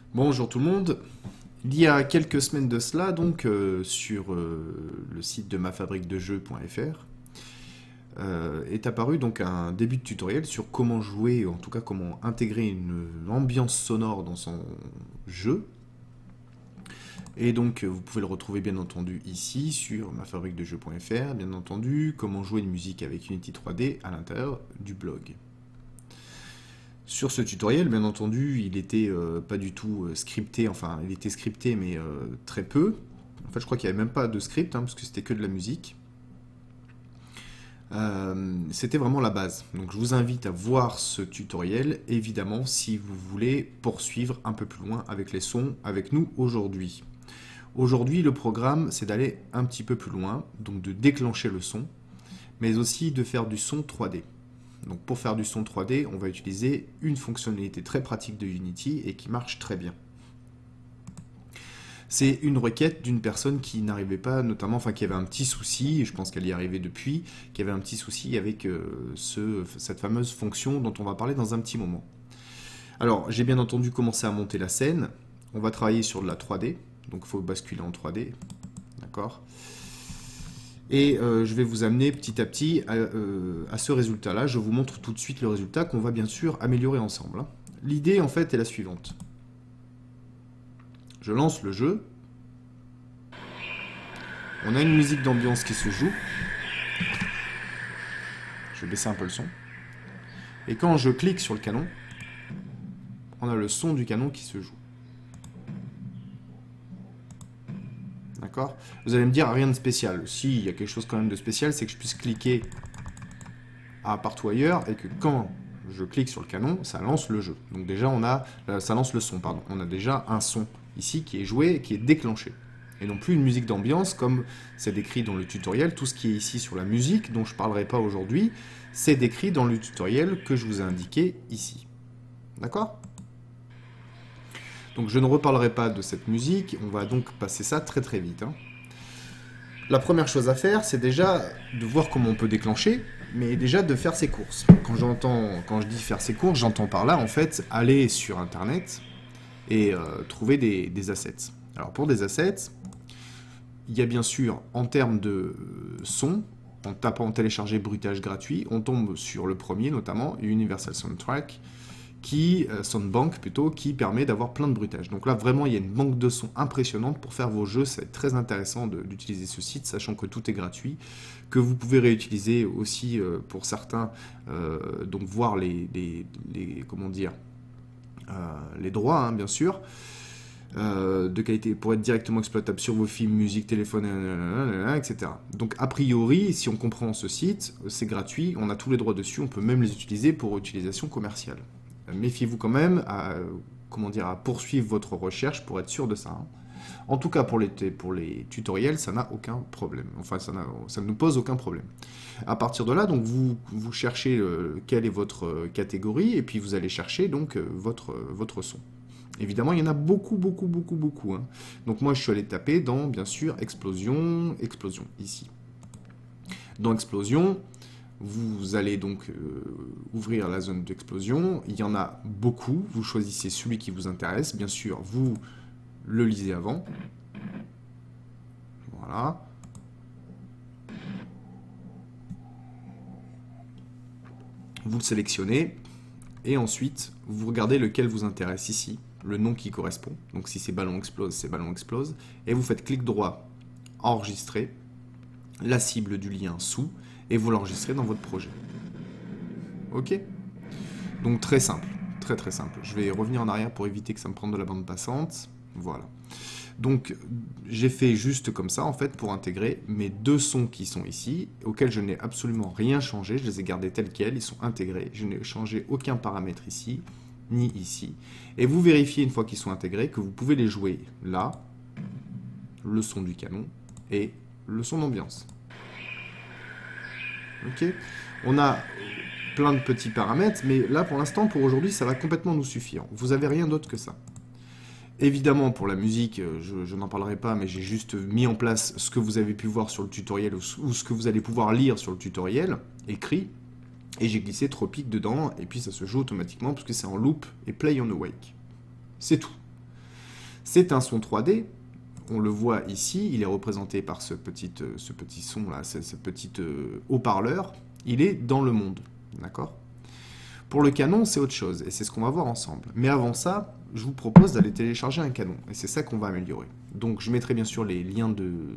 Bonjour tout le monde. Il y a quelques semaines de cela, donc sur le site de mafabriquedejeux.fr, est apparu donc un début de tutoriel sur comment jouer, ou en tout cas comment intégrer une ambiance sonore dans son jeu. Et donc vous pouvez le retrouver bien entendu ici sur mafabriquedejeux.fr, bien entendu, comment jouer une musique avec Unity 3D à l'intérieur du blog. Sur ce tutoriel, bien entendu, il était pas du tout scripté, enfin il était scripté mais très peu. En fait je crois qu'il n'y avait même pas de script, parce que c'était que de la musique. C'était vraiment la base. Donc je vous invite à voir ce tutoriel, évidemment, si vous voulez poursuivre un peu plus loin avec les sons avec nous aujourd'hui. Aujourd'hui, le programme, c'est d'aller un petit peu plus loin, donc de déclencher le son, mais aussi de faire du son 3D. Donc pour faire du son 3D, on va utiliser une fonctionnalité très pratique de Unity et qui marche très bien. C'est une requête d'une personne qui n'arrivait pas, notamment, enfin qui avait un petit souci, et je pense qu'elle y est arrivée depuis, qui avait un petit souci avec cette fameuse fonction dont on va parler dans un petit moment. Alors, j'ai bien entendu commencé à monter la scène, on va travailler sur de la 3D, donc il faut basculer en 3D, d'accord ? Et je vais vous amener petit à petit à ce résultat-là. Je vous montre tout de suite le résultat qu'on va bien sûr améliorer ensemble. L'idée, en fait, est la suivante. Je lance le jeu. On a une musique d'ambiance qui se joue. Je vais baisser un peu le son. Et quand je clique sur le canon, on a le son du canon qui se joue. D'accord ? Vous allez me dire, rien de spécial. Si, il y a quelque chose quand même de spécial, c'est que je puisse cliquer à partout ailleurs et que quand je clique sur le canon, ça lance le jeu. Donc déjà, ça lance le son, pardon. On a déjà un son ici qui est joué, qui est déclenché. Et non plus une musique d'ambiance comme c'est décrit dans le tutoriel. Tout ce qui est ici sur la musique, dont je ne parlerai pas aujourd'hui, c'est décrit dans le tutoriel que je vous ai indiqué ici. D'accord ? Donc je ne reparlerai pas de cette musique, on va donc passer ça très très vite. La première chose à faire, c'est déjà de voir comment on peut déclencher, mais déjà de faire ses courses. Quand je dis faire ses courses, j'entends par là en fait aller sur internet et trouver des assets. Alors pour des assets, il y a bien sûr en termes de son, en tapant télécharger bruitage gratuit, on tombe sur le premier notamment, Universal Soundtrack, Soundbank plutôt, qui permet d'avoir plein de bruitages. Donc là vraiment il y a une banque de sons impressionnante pour faire vos jeux, c'est très intéressant d'utiliser ce site, sachant que tout est gratuit, que vous pouvez réutiliser aussi pour certains, donc voir comment dire, les droits bien sûr, de qualité pour être directement exploitable sur vos films, musique, téléphone, etc. Donc a priori, si on comprend ce site, c'est gratuit, on a tous les droits dessus, on peut même les utiliser pour utilisation commerciale. Méfiez-vous quand même à poursuivre votre recherche pour être sûr de ça. En tout cas, pour les tutoriels, ça n'a aucun problème. Enfin, ça ne nous pose aucun problème. À partir de là, donc vous cherchez quelle est votre catégorie, et puis vous allez chercher donc votre son. Évidemment, il y en a beaucoup. Donc moi, je suis allé taper dans, bien sûr, Explosion, ici. Dans Explosion, vous allez donc ouvrir la zone d'explosion. Il y en a beaucoup. Vous choisissez celui qui vous intéresse. Bien sûr, vous le lisez avant. Voilà. Vous le sélectionnez. Et ensuite, vous regardez lequel vous intéresse ici. Le nom qui correspond. Donc si c'est Ballon Explose, c'est Ballon Explose. Et vous faites clic droit, enregistrer. La cible du lien sous. Et vous l'enregistrez dans votre projet. Ok ? Donc très simple, très simple. Je vais revenir en arrière pour éviter que ça me prenne de la bande passante. Voilà. Donc j'ai fait juste comme ça en fait pour intégrer mes deux sons qui sont ici, auxquels je n'ai absolument rien changé, je les ai gardés tels quels, ils sont intégrés, je n'ai changé aucun paramètre ici, ni ici. Et vous vérifiez une fois qu'ils sont intégrés que vous pouvez les jouer là, le son du canon et le son d'ambiance. Ok, on a plein de petits paramètres, mais là pour l'instant, pour aujourd'hui, ça va complètement nous suffire. Vous n'avez rien d'autre que ça. Évidemment, pour la musique, je n'en parlerai pas, mais j'ai juste mis en place ce que vous avez pu voir sur le tutoriel ou ce que vous allez pouvoir lire sur le tutoriel, écrit, et j'ai glissé Tropic dedans, et puis ça se joue automatiquement parce que c'est en loop et play on awake. C'est tout. C'est un son 3D. On le voit ici, il est représenté par ce petit son là, ce petit haut-parleur. Il est dans le monde, d'accord? Pour le canon, c'est autre chose, et c'est ce qu'on va voir ensemble. Mais avant ça, je vous propose d'aller télécharger un canon, et c'est ça qu'on va améliorer. Donc je mettrai bien sûr les liens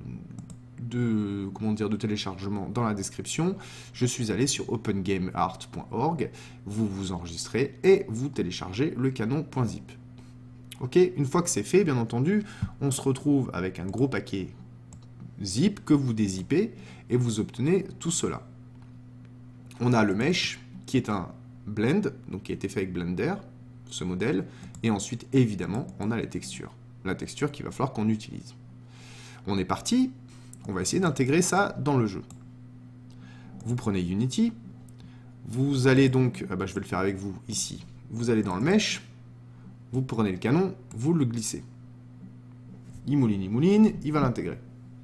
de téléchargement dans la description. Je suis allé sur opengameart.org, vous vous enregistrez et vous téléchargez le canon.zip. Ok, une fois que c'est fait, bien entendu, on se retrouve avec un gros paquet zip que vous dézippez et vous obtenez tout cela. On a le mesh qui est un blend, donc qui a été fait avec Blender, ce modèle, et ensuite évidemment on a les textures. La texture qu'il va falloir qu'on utilise. On est parti, on va essayer d'intégrer ça dans le jeu. Vous prenez Unity, vous allez donc, je vais le faire avec vous ici, vous allez dans le mesh, vous prenez le canon, vous le glissez. Il mouline, il va l'intégrer.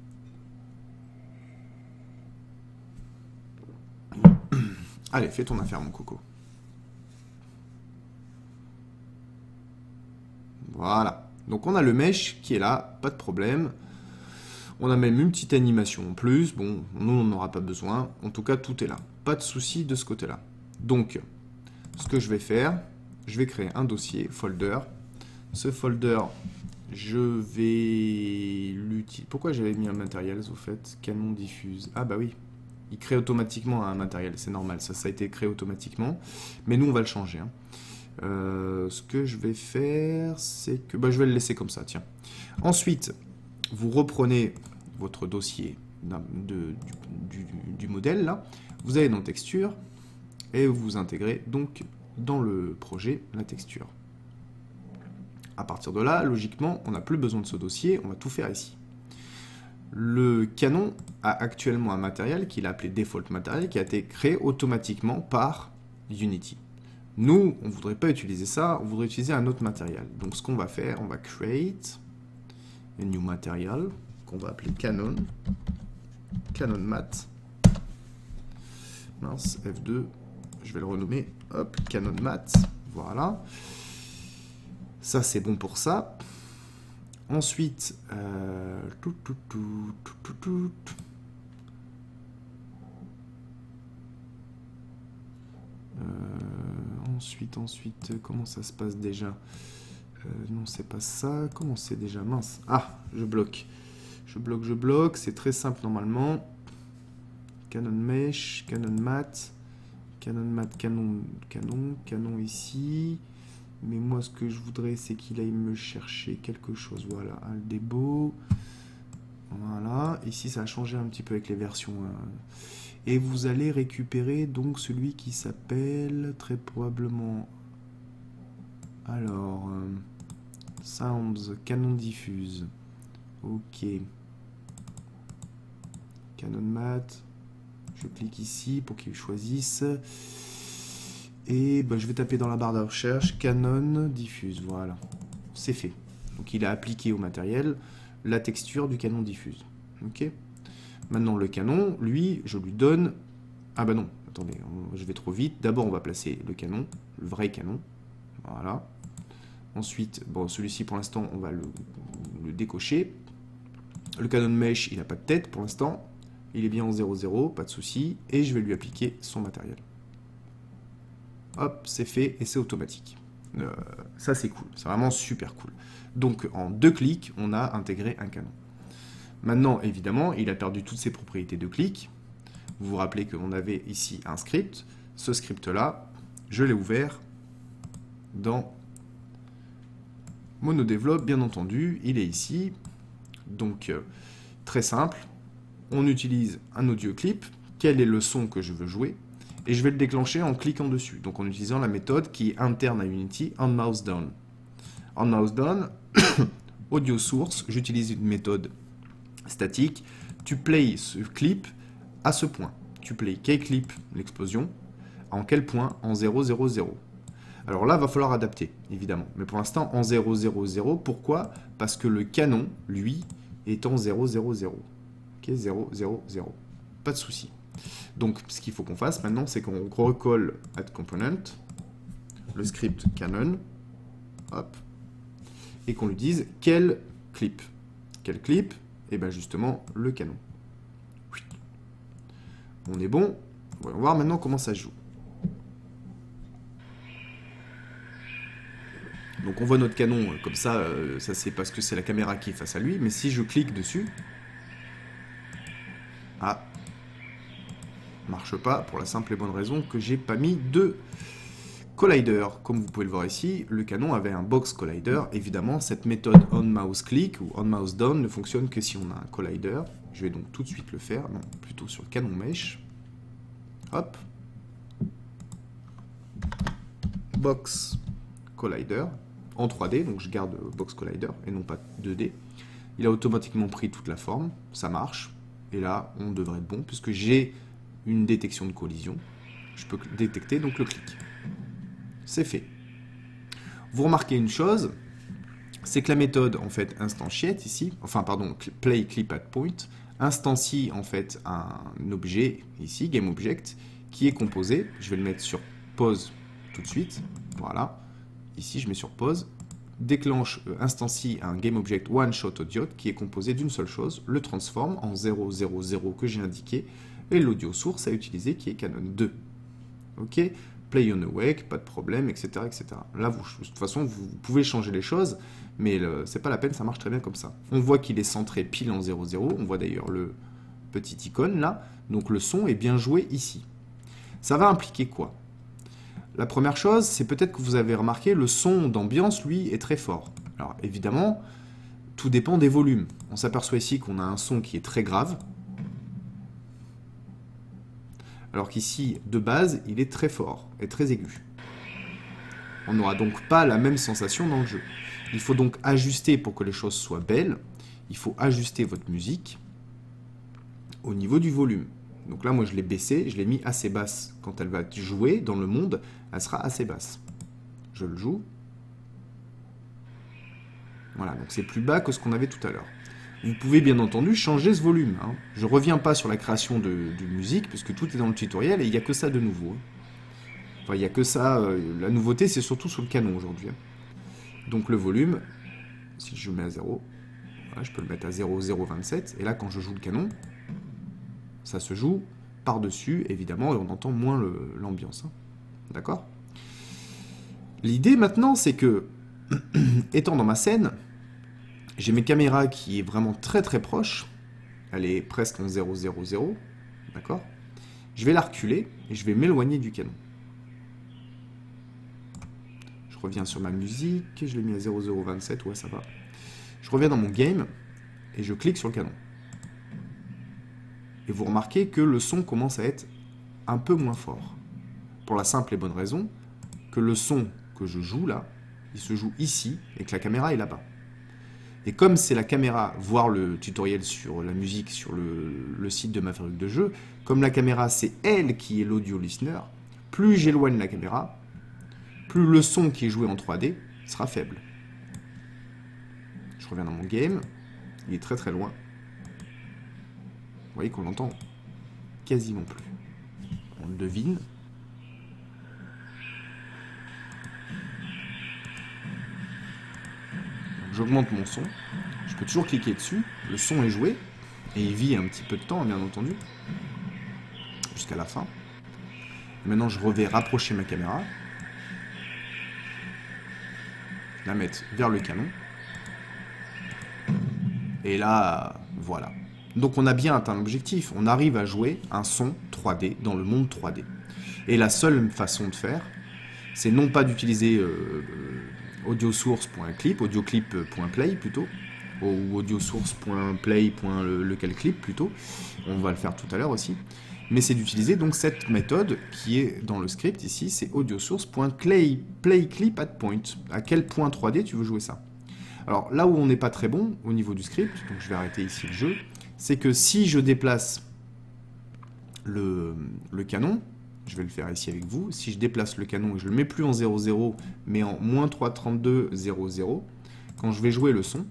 Allez, fais ton affaire, mon coco. Voilà. Donc on a le mesh qui est là, pas de problème. On a même une petite animation en plus. Bon, nous, on n'en aura pas besoin. En tout cas, tout est là. Pas de souci de ce côté-là. Donc, ce que je vais faire, je vais créer un dossier, folder. Ce folder, je vais l'utiliser. Pourquoi j'avais mis un matériel, au fait? Canon diffuse. Ah bah oui, il crée automatiquement un matériel, c'est normal, ça a été créé automatiquement. Mais nous, on va le changer. Hein. Ce que je vais faire, c'est que... je vais le laisser comme ça, tiens. Ensuite, vous reprenez votre dossier du modèle, là. Vous allez dans Texture, et vous intégrez donc dans le projet la texture. À partir de là, logiquement, on n'a plus besoin de ce dossier, on va tout faire ici. Le canon a actuellement un matériel qu'il a appelé Default Material, qui a été créé automatiquement par Unity. Nous, on ne voudrait pas utiliser ça, on voudrait utiliser un autre matériel. Donc ce qu'on va faire, on va create a new material, qu'on va appeler Canon, Canon Mat. Mince, F2, je vais le renommer, hop, Canon Mat, voilà. Ça, c'est bon pour ça. Ensuite, ensuite, comment ça se passe déjà? Non, c'est pas ça. Comment c'est déjà? Mince. Ah, je bloque. Je bloque. C'est très simple normalement. Canon Mesh, Canon Mat, Canon ici. Mais moi, ce que je voudrais, c'est qu'il aille me chercher quelque chose. Voilà, Aldebo. Voilà. Ici, ça a changé un petit peu avec les versions. Et vous allez récupérer donc celui qui s'appelle très probablement... Alors... Sounds, Canon diffuse. Ok. Canon Mat. Je clique ici pour qu'il choisisse. Et je vais taper dans la barre de recherche Canon diffuse. Voilà. C'est fait. Donc il a appliqué au matériel la texture du canon diffuse. Ok. Maintenant le canon, lui, je lui donne... Ah bah non, attendez, je vais trop vite. D'abord on va placer le canon, le vrai canon. Voilà. Ensuite, celui-ci pour l'instant on va le décocher. Le canon mesh, il n'a pas de tête pour l'instant. Il est bien en 0,0, pas de souci. Et je vais lui appliquer son matériel. Hop, c'est fait et c'est automatique. Ça c'est cool, c'est vraiment super cool. Donc en 2 clics, on a intégré un canon. Maintenant, évidemment, il a perdu toutes ses propriétés de clic. Vous vous rappelez qu'on avait ici un script. Ce script-là, je l'ai ouvert dans MonoDevelop, bien entendu. Il est ici. Donc, très simple. On utilise un audio clip. Quel est le son que je veux jouer? Et je vais le déclencher en cliquant dessus. Donc, en utilisant la méthode qui est interne à Unity, onMouseDown. onMouseDown, audio source, j'utilise une méthode statique. Tu play ce clip à ce point. Tu play kclip, l'explosion, en quel point? En 0, 0, 0. Alors là, il va falloir adapter, évidemment. Mais pour l'instant, en 0, 0, 0. Pourquoi? Parce que le canon, lui, est en 0, 0, 0. Ok, 0, 0, 0. Pas de souci. Donc, ce qu'il faut qu'on fasse maintenant, c'est qu'on recolle add component, le script canon, hop, et qu'on lui dise quel clip. Quel clip? Et bien justement, le canon. On est bon. Voyons voir maintenant comment ça se joue. Donc on voit notre canon comme ça, ça c'est parce que c'est la caméra qui est face à lui, mais si je clique dessus... Ah, marche pas pour la simple et bonne raison que j'ai pas mis de collider. Comme vous pouvez le voir ici, le canon avait un box collider. Évidemment, cette méthode on mouse click ou on mouse down ne fonctionne que si on a un collider. Je vais donc tout de suite le faire, non, plutôt sur le canon mesh. Hop. Box collider en 3D, donc je garde box collider et non pas 2D. Il a automatiquement pris toute la forme, ça marche. Et là, on devrait être bon puisque j'ai une détection de collision. Je peux détecter donc le clic. C'est fait. Vous remarquez une chose, c'est que la méthode en fait instantiate ici, enfin pardon, play clip at point, instancie en fait un objet ici, GameObject, qui est composé, je vais le mettre sur pause tout de suite, voilà, ici je mets sur pause, déclenche, instancie un GameObject OneShotAudio qui est composé d'une seule chose, le transform en 0, 0, 0 que j'ai indiqué, et l'audio source à utiliser qui est Canon 2. Ok, play on awake, pas de problème, etc. etc. Là, de toute façon, vous pouvez changer les choses, mais c'est pas la peine, ça marche très bien comme ça. On voit qu'il est centré pile en 0, 0, on voit d'ailleurs le petit icône là, donc le son est bien joué ici. Ça va impliquer quoi? La première chose, c'est peut-être que vous avez remarqué, le son d'ambiance, lui, est très fort. Alors évidemment, tout dépend des volumes. On s'aperçoit ici qu'on a un son qui est très grave, alors qu'ici, de base, il est très fort et très aigu. On n'aura donc pas la même sensation dans le jeu. Il faut donc ajuster pour que les choses soient belles. Il faut ajuster votre musique au niveau du volume. Donc là, moi, je l'ai baissé, je l'ai mis assez basse. Quand elle va jouer dans le monde, elle sera assez basse. Je le joue. Voilà, donc c'est plus bas que ce qu'on avait tout à l'heure. Vous pouvez bien entendu changer ce volume. Hein. Je ne reviens pas sur la création de musique, puisque tout est dans le tutoriel et il n'y a que ça de nouveau. Enfin, il n'y a que ça. La nouveauté, c'est surtout sur le canon aujourd'hui. Donc le volume, si je mets à 0, voilà, je peux le mettre à 0, 0,27. Et là, quand je joue le canon, ça se joue par-dessus, évidemment, et on entend moins l'ambiance. Hein. D'accord? L'idée maintenant, c'est que, étant dans ma scène, j'ai mes caméras qui est vraiment très très proche. Elle est presque en 0, 0, 0. D'accord? Je vais la reculer et je vais m'éloigner du canon. Je reviens sur ma musique. Je l'ai mis à 0, 0, 27. Ouais, ça va. Je reviens dans mon game et je clique sur le canon. Et vous remarquez que le son commence à être un peu moins fort. Pour la simple et bonne raison que le son que je joue là, il se joue ici et que la caméra est là-bas. Et comme c'est la caméra, voir le tutoriel sur la musique sur le site de ma fabrique de jeu, comme la caméra c'est elle qui est l'audio listener, plus j'éloigne la caméra, plus le son qui est joué en 3D sera faible. Je reviens dans mon game, il est très très loin. Vous voyez qu'on l'entend quasiment plus. On le devine. J'augmente mon son. Je peux toujours cliquer dessus. Le son est joué. Et il vit un petit peu de temps, bien entendu. Jusqu'à la fin. Et maintenant, je vais rapprocher ma caméra. La mettre vers le canon. Et là, voilà. Donc on a bien atteint l'objectif. On arrive à jouer un son 3D dans le monde 3D. Et la seule façon de faire, c'est non pas d'utiliser audiosource.clip, audioclip.play plutôt, ou audiosource.play. lequel clip plutôt. On va le faire tout à l'heure aussi. Mais c'est d'utiliser donc cette méthode qui est dans le script ici, c'est audiosource.play clip at point. À quel point 3D tu veux jouer ça? Alors là où on n'est pas très bon au niveau du script, donc je vais arrêter ici le jeu, c'est que si je déplace le canon, je vais le faire ici avec vous, si je déplace le canon et je le mets plus en 0,0 mais en moins 332 0,0, quand je vais jouer le son,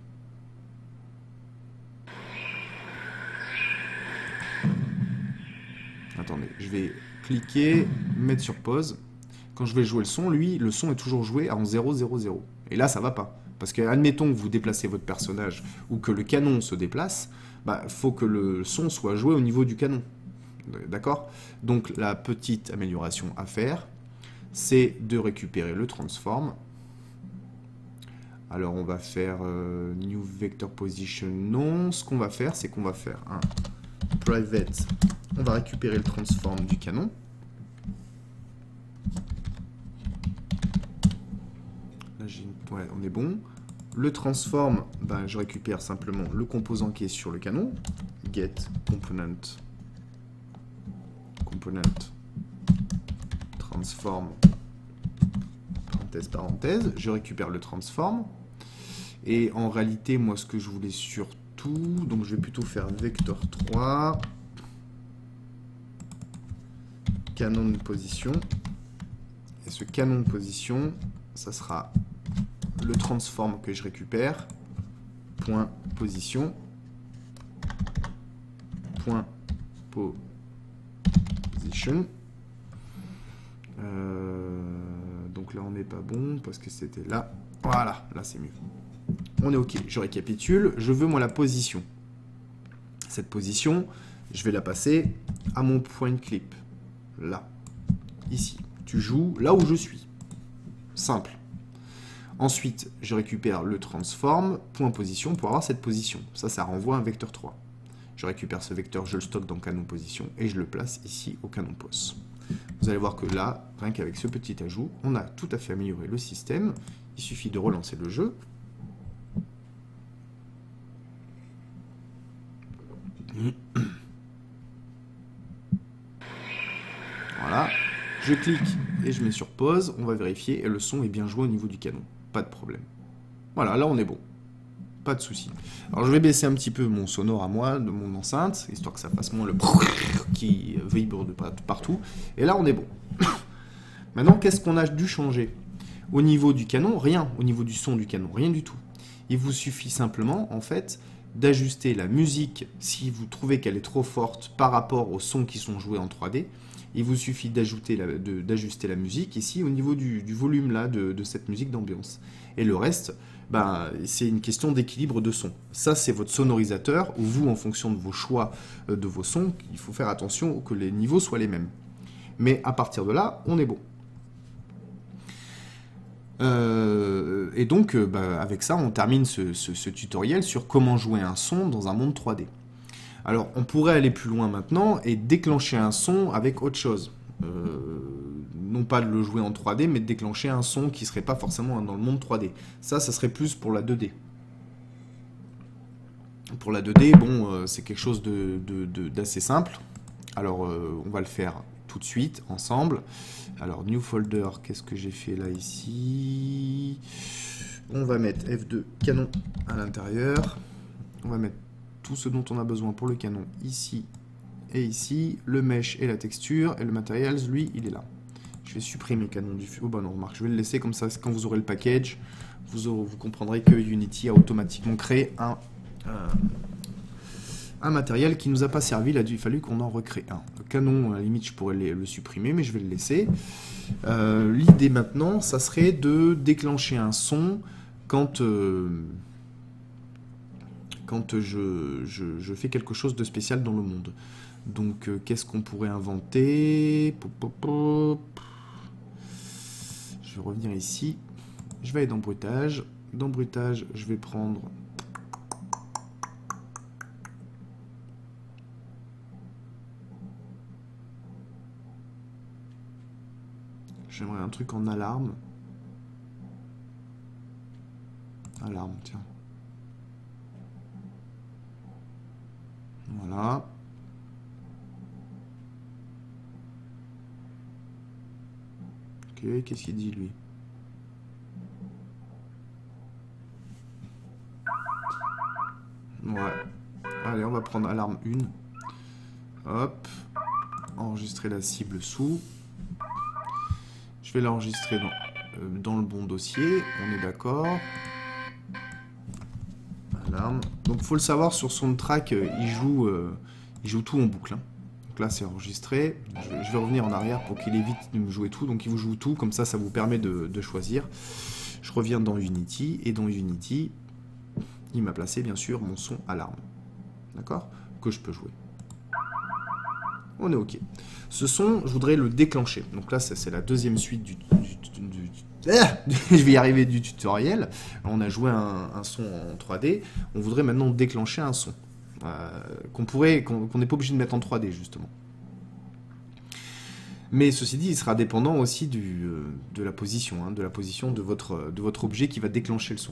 attendez, je vais cliquer, mettre sur pause, quand je vais jouer le son, lui, le son est toujours joué en 0,0,0, et là ça va pas. Parce que, admettons que vous déplacez votre personnage ou que le canon se déplace, bah, faut que le son soit joué au niveau du canon. D'accord? Donc, la petite amélioration à faire, c'est de récupérer le transform. Alors, on va faire New Vector Position. Non, ce qu'on va faire, c'est qu'on va faire un private. On va récupérer le transform du canon. Là, ouais, on est bon. Le transform, ben, je récupère simplement le composant qui est sur le canon. Get component. Component. Transform. Parenthèse, parenthèse. Je récupère le transform. Et en réalité, moi, ce que je voulais surtout... Donc, je vais plutôt faire vector 3. Canon de position. Et ce canon de position, ça sera le transform que je récupère. Point position. Point position. Donc là, on n'est pas bon parce que c'était là. Voilà, là, c'est mieux. On est OK. Je récapitule. Je veux, moi, la position. Cette position, je vais la passer à mon point clip. Là. Ici. Tu joues là où je suis. Simple. Ensuite, je récupère le transform, point position, pour avoir cette position. Ça renvoie un vecteur 3. Je récupère ce vecteur, je le stocke dans canon position, et je le place ici au canon pos. Vous allez voir que là, rien qu'avec ce petit ajout, on a tout à fait amélioré le système. Il suffit de relancer le jeu. Voilà. Je clique et je mets sur pause. On va vérifier, et le son est bien joué au niveau du canon. Pas de problème. Voilà, là on est bon. Pas de souci. Alors je vais baisser un petit peu mon sonore à moi, de mon enceinte, histoire que ça fasse moins le qui vibre de partout. Et là on est bon. Maintenant, qu'est-ce qu'on a dû changer? Au niveau du canon, rien. Au niveau du son du canon, rien du tout. Il vous suffit simplement, en fait, d'ajuster la musique si vous trouvez qu'elle est trop forte par rapport aux sons qui sont joués en 3D. Il vous suffit d'ajuster la musique ici au niveau du volume là, de cette musique d'ambiance. Et le reste, ben, c'est une question d'équilibre de son. Ça, c'est votre sonorisateur, où vous, en fonction de vos choix de vos sons, il faut faire attention que les niveaux soient les mêmes. Mais à partir de là, on est bon. Et donc, avec ça, on termine ce tutoriel sur comment jouer un son dans un monde 3D. Alors, on pourrait aller plus loin maintenant et déclencher un son avec autre chose. Non pas de le jouer en 3D, mais de déclencher un son qui ne serait pas forcément dans le monde 3D. Ça serait plus pour la 2D. Pour la 2D, bon, c'est quelque chose d'assez simple. Alors, on va le faire tout de suite, ensemble. Alors, New Folder, qu'est-ce que j'ai fait là, ici? On va mettre F2 canon à l'intérieur. On va mettre tout ce dont on a besoin pour le canon ici et ici, le mesh et la texture, et le materials, lui, il est là. Je vais supprimer canon du... Oh bah non, remarque, je vais le laisser comme ça, quand vous aurez le package, vous comprendrez que Unity a automatiquement créé un matériel qui ne nous a pas servi, il a fallu qu'on en recrée un. Le canon, à la limite, je pourrais le supprimer, mais je vais le laisser. L'idée maintenant, ça serait de déclencher un son quand je fais quelque chose de spécial dans le monde. Donc, qu'est-ce qu'on pourrait inventer? Je vais revenir ici. Je vais aller dans bruitage. Dans bruitage, je vais prendre... J'aimerais un truc en alarme. Alarme, tiens. Voilà. Ok, qu'est-ce qu'il dit lui? Ouais. Allez, on va prendre alarme 1. Hop. Enregistrer la cible sous. Je vais l'enregistrer dans le bon dossier. On est d'accord. Alarme. Donc, il faut le savoir, sur Soundtrack, il joue tout en boucle. Hein. Donc là, c'est enregistré. Je vais revenir en arrière pour qu'il évite de me jouer tout. Donc, il vous joue tout. Comme ça, ça vous permet de choisir. Je reviens dans Unity, et dans Unity, il m'a placé bien sûr mon son alarme. D'accord? Que je peux jouer. On est OK. Ce son, je voudrais le déclencher. Donc là, c'est la deuxième suite je vais y arriver du tutoriel. On a joué un son en 3D. On voudrait maintenant déclencher un son. Qu'on n'est pas obligé de mettre en 3D, justement. Mais ceci dit, il sera dépendant aussi de la position, hein, de la position de votre objet qui va déclencher le son.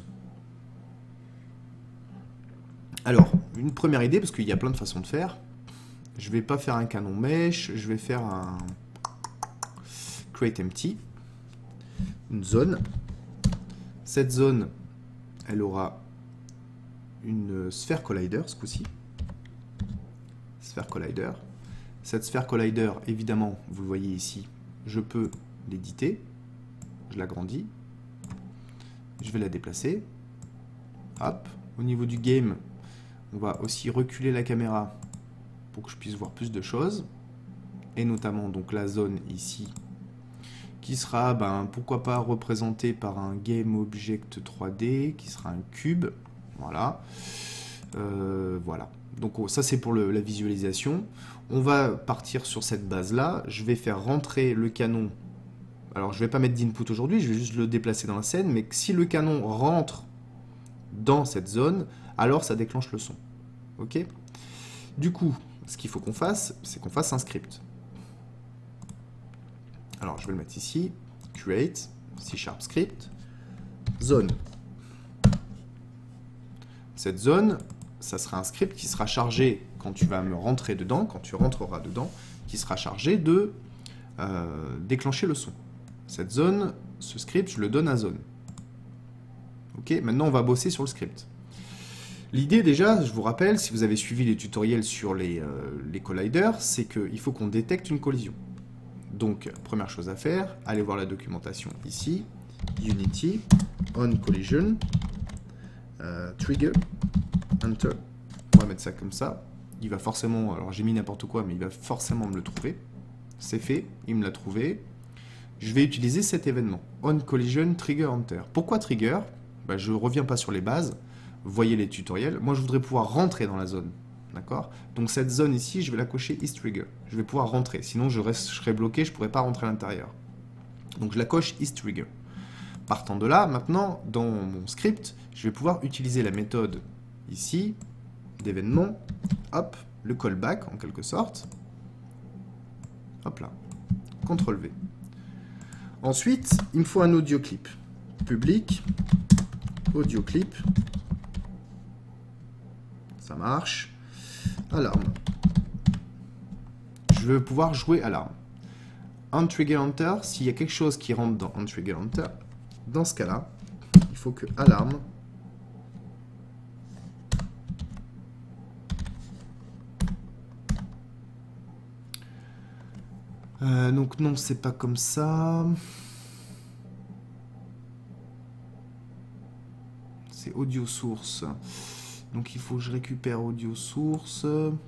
Alors, une première idée, parce qu'il y a plein de façons de faire. Je ne vais pas faire un canon mesh, je vais faire un create empty, une zone. Cette zone, elle aura une sphère collider ce coup-ci. Sphère collider. Cette sphère collider, évidemment, vous le voyez ici, je peux l'éditer. Je l'agrandis. Je vais la déplacer. Hop. Au niveau du game, on va aussi reculer la caméra pour que je puisse voir plus de choses. Et notamment donc la zone ici, qui sera, pourquoi pas, représentée par un game object 3D, qui sera un cube. Voilà. Voilà. Donc ça c'est pour la visualisation. On va partir sur cette base-là. Je vais faire rentrer le canon. Alors je ne vais pas mettre d'input aujourd'hui, je vais juste le déplacer dans la scène. Mais si le canon rentre dans cette zone, alors ça déclenche le son. Ok? Du coup, ce qu'il faut qu'on fasse, c'est qu'on fasse un script. Alors je vais le mettre ici. Create, C# script, zone. Cette zone, ça sera un script qui sera chargé quand tu vas me rentrer dedans, quand tu rentreras dedans, qui sera chargé de déclencher le son. Cette zone, ce script, je le donne à zone. Ok, maintenant on va bosser sur le script. L'idée déjà, je vous rappelle, si vous avez suivi les tutoriels sur les colliders, c'est qu'il faut qu'on détecte une collision. Donc, première chose à faire, allez voir la documentation ici, Unity, on collision, trigger, enter. On va mettre ça comme ça. Il va forcément, alors j'ai mis n'importe quoi, mais il va forcément me le trouver. C'est fait, il me l'a trouvé. Je vais utiliser cet événement, on collision, trigger, enter. Pourquoi trigger? Je ne reviens pas sur les bases. Voyez les tutoriels. Moi, je voudrais pouvoir rentrer dans la zone. D'accord? Donc, cette zone ici, je vais la cocher isTrigger. Je vais pouvoir rentrer. Sinon, je serais bloqué, je ne pourrais pas rentrer à l'intérieur. Donc, je la coche isTrigger. Partant de là, maintenant, dans mon script, je vais pouvoir utiliser la méthode ici, d'événement, hop, le callback, en quelque sorte. Hop là. CTRL-V. Ensuite, il me faut un audio clip. Public, audio clip. Ça marche. Alarme. Je veux pouvoir jouer alarme. On trigger enter, s'il y a quelque chose qui rentre dans on trigger enter, dans ce cas-là, il faut que alarme donc non, c'est pas comme ça. C'est audio source. Donc il faut que je récupère audio source.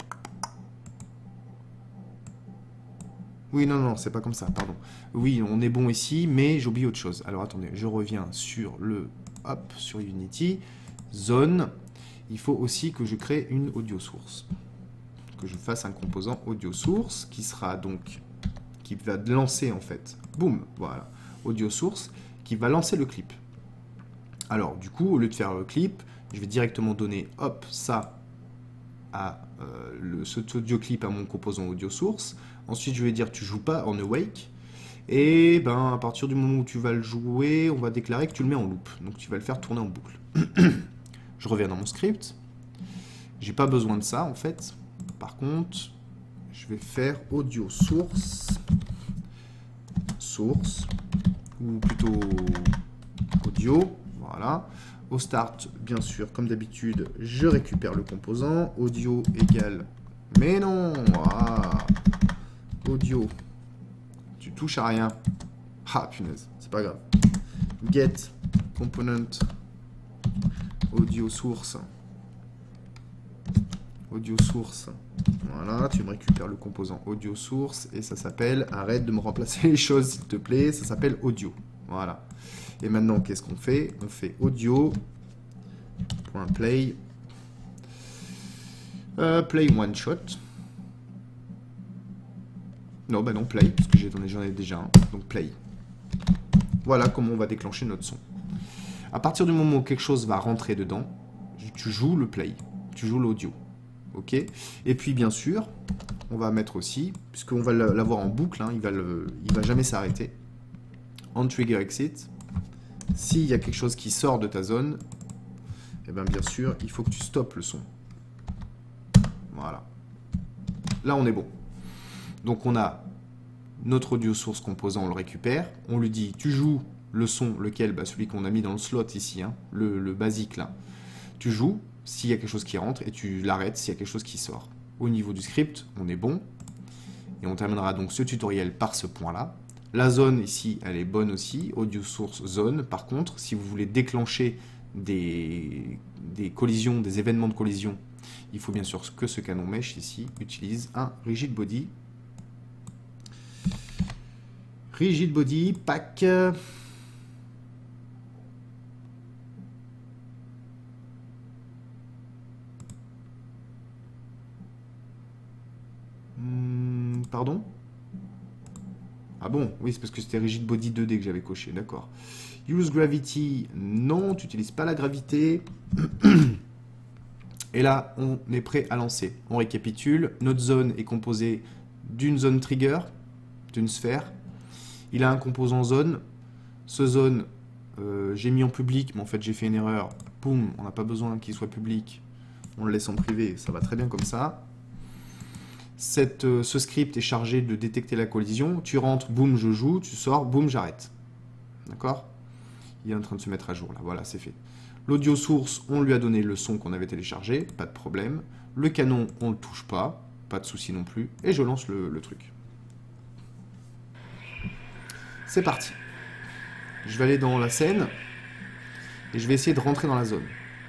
Oui, non, c'est pas comme ça, pardon. Oui, on est bon ici, mais j'oublie autre chose. Alors attendez, je reviens sur sur Unity, zone. Il faut aussi que je crée une audio source. Que je fasse un composant audio source qui sera donc, qui va lancer en fait, boum, voilà, audio source, qui va lancer le clip. Alors du coup, au lieu de faire le clip, je vais directement donner, hop, ça à cet audio clip à mon composant audio source. Ensuite, je vais dire tu joues pas en awake. Et à partir du moment où tu vas le jouer, on va déclarer que tu le mets en loop. Donc tu vas le faire tourner en boucle. Je reviens dans mon script. J'ai pas besoin de ça en fait. Par contre, je vais faire audio source, ou plutôt audio. Voilà. Au start, bien sûr, comme d'habitude, je récupère le composant. Audio égale... Mais non, audio. Tu touches à rien. Ah, punaise, c'est pas grave. Get component audio source. Audio source. Voilà, tu me récupères le composant audio source et ça s'appelle... Arrête de me remplacer les choses, s'il te plaît. Ça s'appelle audio. Voilà. Et maintenant, qu'est-ce qu'on fait? On fait audio.play. Play one shot. Non, bah non, play, parce que j'en ai déjà un. Donc play. Voilà comment on va déclencher notre son. À partir du moment où quelque chose va rentrer dedans, tu joues le play, tu joues l'audio. Ok? Et puis bien sûr, on va mettre aussi, puisqu'on va l'avoir en boucle, hein, il va jamais s'arrêter. On trigger exit. S'il y a quelque chose qui sort de ta zone, et bien sûr, il faut que tu stoppes le son. Voilà. Là, on est bon. Donc on a notre audio source composant, on le récupère. On lui dit, tu joues le son, lequel? Bah, celui qu'on a mis dans le slot ici, hein, le basique là. Tu joues s'il y a quelque chose qui rentre et tu l'arrêtes s'il y a quelque chose qui sort. Au niveau du script, on est bon. Et on terminera donc ce tutoriel par ce point-là. La zone ici, elle est bonne aussi. Audio source zone. Par contre, si vous voulez déclencher des collisions, des événements de collision, il faut bien sûr que ce canon mesh ici utilise un rigid body. Rigid body, pack. Pardon? Ah bon? Oui, c'est parce que c'était rigid body 2D que j'avais coché, d'accord. Use gravity, non, tu n'utilises pas la gravité. Et là, on est prêt à lancer. On récapitule. Notre zone est composée d'une zone trigger, d'une sphère. Il a un composant zone. Ce zone, j'ai mis en public, mais en fait j'ai fait une erreur. Boum, on n'a pas besoin qu'il soit public. On le laisse en privé, ça va très bien comme ça. Ce script est chargé de détecter la collision. Tu rentres, boum, je joue. Tu sors, boum, j'arrête. D'accord? Il est en train de se mettre à jour là. Voilà, c'est fait. L'audio source, on lui a donné le son qu'on avait téléchargé, pas de problème. Le canon, on ne le touche pas, pas de souci non plus. Et je lance le truc. C'est parti. Je vais aller dans la scène et je vais essayer de rentrer dans la zone.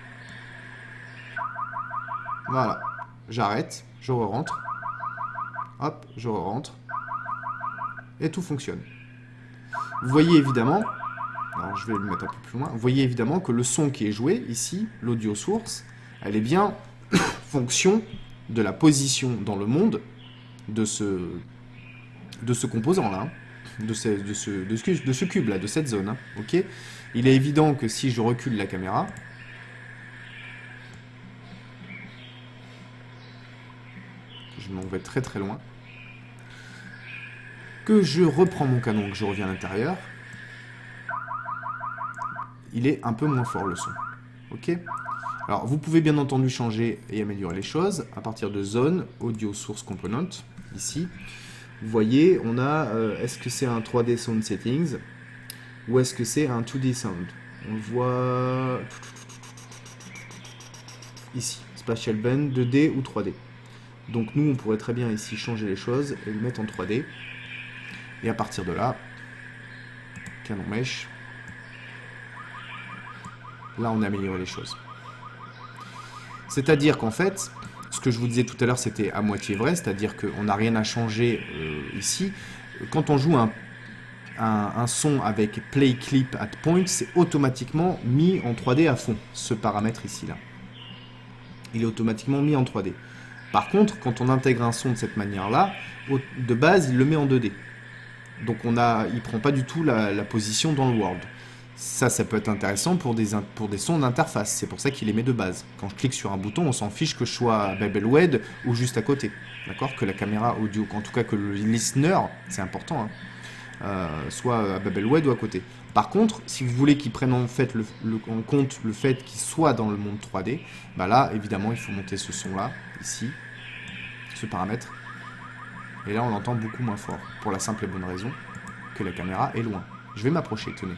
Voilà. J'arrête, je re-rentre. Hop, je re-rentre. Et tout fonctionne. Vous voyez évidemment... Alors, je vais le mettre un peu plus loin. Vous voyez évidemment que le son qui est joué, ici, l'audio source, elle est bien fonction de la position dans le monde de ce composant-là, hein, de ce cube-là, de cette zone. Hein, ok. Il est évident que si je recule la caméra, je m'en vais très très loin, que je reprends mon canon, que je reviens à l'intérieur, il est un peu moins fort le son. Ok. Alors vous pouvez bien entendu changer et améliorer les choses à partir de zone, audio source component, ici. Vous voyez, on a, est-ce que c'est un 3D sound settings ou est-ce que c'est un 2D sound? On le voit ici, spatial band 2D ou 3D. Donc nous on pourrait très bien ici changer les choses et le mettre en 3D. Et à partir de là, canon mesh. Là, on a amélioré les choses. C'est-à-dire qu'en fait, ce que je vous disais tout à l'heure, c'était à moitié vrai, c'est-à-dire qu'on n'a rien à changer ici. Quand on joue un son avec play clip at point, c'est automatiquement mis en 3D à fond, ce paramètre ici-là. Il est automatiquement mis en 3D. Par contre, quand on intègre un son de cette manière-là, de base, il le met en 2D. Donc il ne prend pas du tout la position dans le world. Ça peut être intéressant pour des sons d'interface. C'est pour ça qu'il les met de base. Quand je clique sur un bouton, on s'en fiche que je sois à Babelwed ou juste à côté. D'accord? Que la caméra audio, en tout cas que le listener, c'est important, hein, soit à Babelwed ou à côté. Par contre, si vous voulez qu'il prenne en compte le fait qu'il soit dans le monde 3D, bah là, évidemment, il faut monter ce son-là, ici, ce paramètre. Et là, on l'entend beaucoup moins fort, pour la simple et bonne raison que la caméra est loin. Je vais m'approcher, tenez.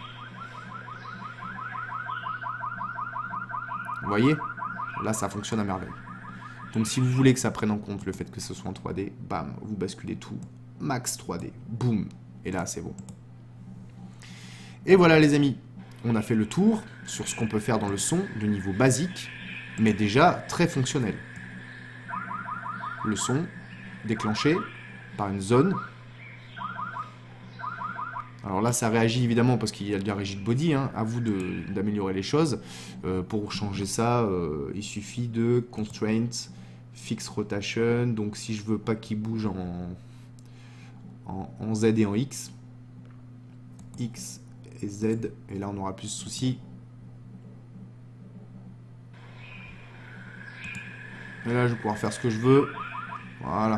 Vous voyez? Là, ça fonctionne à merveille. Donc, si vous voulez que ça prenne en compte le fait que ce soit en 3D, bam, vous basculez tout, max 3D, boum, et là, c'est bon. Et voilà, les amis, on a fait le tour sur ce qu'on peut faire dans le son de niveau basique, mais déjà très fonctionnel. Le son déclenché par une zone Alors là, ça réagit évidemment parce qu'il y a de la régie de body. Hein. À vous d'améliorer les choses. Pour changer ça, il suffit de constraint, fix rotation. Donc si je veux pas qu'il bouge en Z et en X et Z, et là on aura plus de soucis. Et là, je vais pouvoir faire ce que je veux. Voilà.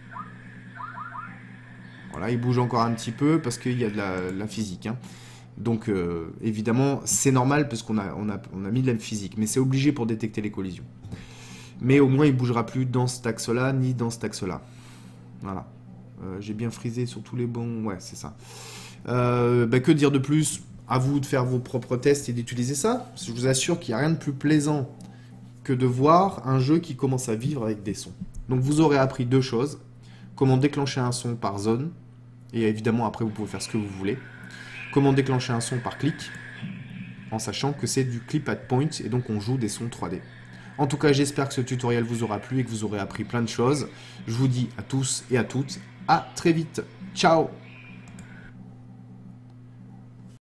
Voilà, il bouge encore un petit peu parce qu'il y a de la physique. Hein. Donc, évidemment, c'est normal parce qu'on a mis de la physique. Mais c'est obligé pour détecter les collisions. Mais au moins, il ne bougera plus dans cet axe-là, ni dans cet axe-là. Voilà. J'ai bien frisé sur tous les bons... Ouais, c'est ça. Que dire de plus? À vous de faire vos propres tests et d'utiliser ça. Je vous assure qu'il n'y a rien de plus plaisant que de voir un jeu qui commence à vivre avec des sons. Donc, vous aurez appris deux choses. Comment déclencher un son par zone. Et évidemment, après, vous pouvez faire ce que vous voulez. Comment déclencher un son par clic, en sachant que c'est du clip at point, et donc on joue des sons 3D. En tout cas, j'espère que ce tutoriel vous aura plu et que vous aurez appris plein de choses. Je vous dis à tous et à toutes, à très vite. Ciao!